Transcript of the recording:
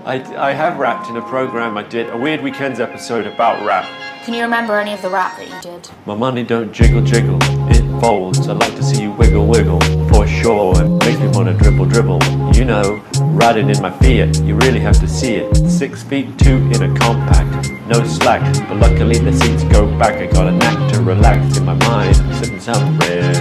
I have rapped in a program I did, a Weird Weekends episode about rap. Can you remember any of the rap that you did? My money don't jiggle jiggle, it folds. I'd like to see you wiggle wiggle, for sure. It makes me wanna dribble dribble. You know, riding in my Fiat, you really have to see it. 6'2" in a compact, no slack. But luckily the seats go back. I got a knack to relax in my mind, sipping some red